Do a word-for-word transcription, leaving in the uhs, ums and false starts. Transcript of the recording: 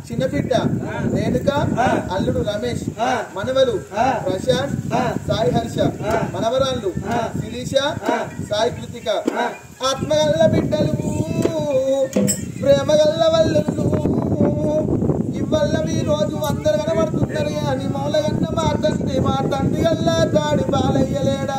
చిన్న బిడ్డ రేణుక, అల్లుడు రమేష్, మనవలు ప్రశాంత్, సాయి హర్ష, మనవరాళ్ళు శిరీష, సాయి కృతిక, ఆత్మగల్ల బిడ్డలు, ప్రేమగల్ల వల్లుళ్ళు. ఇవల్ల ఈ రోజు అందరు కనబడుతున్నారు కానీ మూలగన్న మా తండ్రి మా తండ్రి గల్లా తాడి బాలయ్యలేడా.